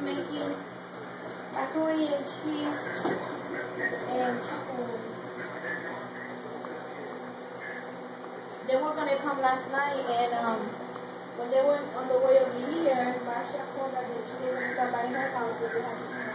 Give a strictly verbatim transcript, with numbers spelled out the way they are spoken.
making macaroni and cheese and chicken. They were gonna come last night, and um, when they were on the way over here, my chef told us that she didn't come by her house, so they had to